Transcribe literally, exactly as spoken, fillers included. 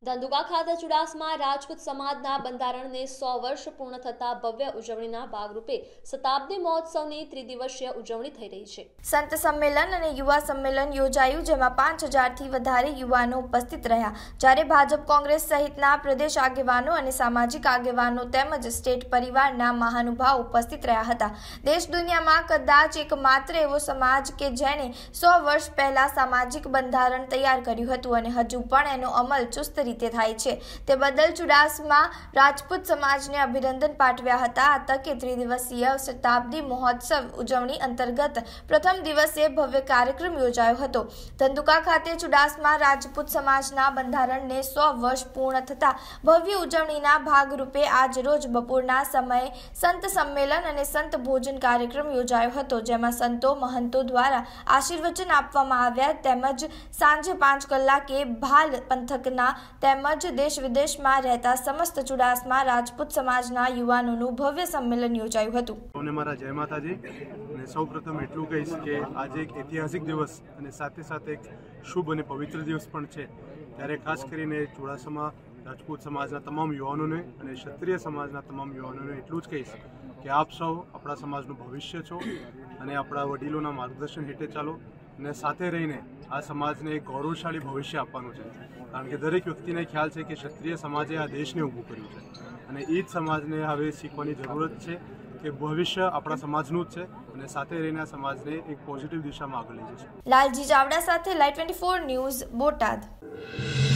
ધંધુકા ખાતે ચુડાસમા રાજપૂત સમાજના બંધારણને સો વર્ષ પૂર્ણ થતા ભવ્ય ઉજવણીના ભાગરૂપે શતાબ્દી મહોત્સવની ત્રિદિવસીય ઉજવણી થઈ રહી છે। સંત સંમેલન અને યુવા સંમેલન યોજાયું, જેમાં પાંચ હજારથી વધારે યુવાનો ઉપસ્થિત રહ્યા, જ્યારે ભાજપ કોંગ્રેસ સહિતના પ્રદેશ આગેવાનો અને સામાજિક આગેવાનો તેમજ સ્ટેટ પરિવારના મહાનુભાવ ઉપસ્થિત રહ્યા હતા। દેશ દુનિયામાં કદાચ એકમાત્ર એવો સમાજ કે જેણે સો વર્ષ પહેલા સામાજિક બંધારણ તૈયાર કર્યું હતું અને હજુ પણ એનો અમલ ચુસ્ત રીતે થાય છે, તે બદલ ચુડાસમા રાજપૂત સમાજને અભિનંદન પાઠવ્યા હતા। આ તકે ત્રિદિવસીય શતાબ્દી મહોત્સવ ઉજવણી અંતર્ગત પ્રથમ દિવસે ભવ્ય કાર્યક્રમ યોજાયો હતો। ધંધુકા ખાતે ચુડાસમા રાજપૂત સમાજના બંધારણને સો વર્ષ પૂર્ણ થતા ભવ્ય ઉજવણીના ભાગરૂપે આજ રોજ બપોરના સમયે સંત સંમેલન અને સંત ભોજન કાર્યક્રમ યોજાયો હતો, જેમાં સંતો મહંતો દ્વારા આશીર્વચન આપવામાં આવ્યા, તેમજ સાંજે પાંચ કલાકે ભાલ પંથકના તેમજ દેશ વિદેશમાં રહેતા સમસ્ત ચુડાસમા રાજપૂત સમાજના યુવાનોનું ભવ્ય સંમેલન યોજાયું હતું। અને મારા જય માતાજી, અને સૌપ્રથમ એટલું કહીશ કે આજે એક ઐતિહાસિક દિવસ અને સાથે સાથે એક શુભ અને પવિત્ર દિવસ પણ છે, ત્યારે ખાસ કરીને ચુડાસમા રાજપૂત સમાજના તમામ યુવાનોને અને ક્ષત્રિય સમાજના તમામ યુવાનોને એટલું જ કહીશ કે આપ સૌ આપણા સમાજનું ભવિષ્ય છો અને આપણા વડીલોના માર્ગદર્શન હેઠળ ચાલો અને સાથે રહીને આ સમાજને એક ગૌરવશાળી ભવિષ્ય આપવાનું છે, કારણ કે દરેક વ્યક્તિને ખ્યાલ છે કે ક્ષત્રિય સમાજે આ દેશને ઊભું કર્યું છે અને એ જ સમાજને હવે શીખવાની જરૂરત છે કે ભવિષ્ય આપણા સમાજનું જ છે અને સાથે રહીને આ સમાજને એક પોઝિટિવ દિશામાં આગળ લઈ જશે। લાલજી ચાવડા સાથે live twenty four news, Botad.